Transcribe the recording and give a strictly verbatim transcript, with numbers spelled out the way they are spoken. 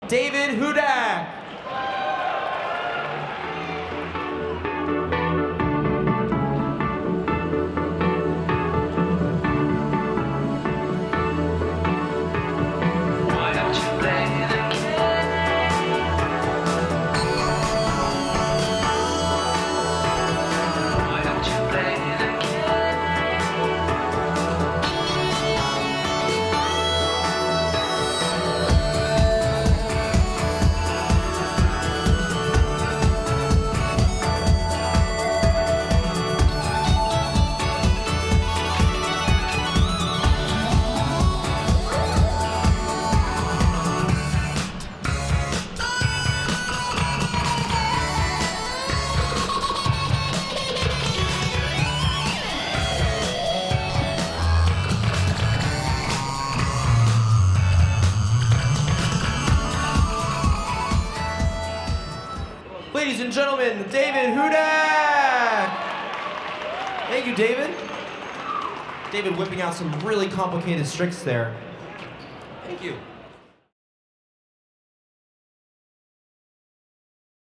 David Hudak. Ladies and gentlemen, David Hudak! Thank you, David. David whipping out some really complicated tricks there. Thank you.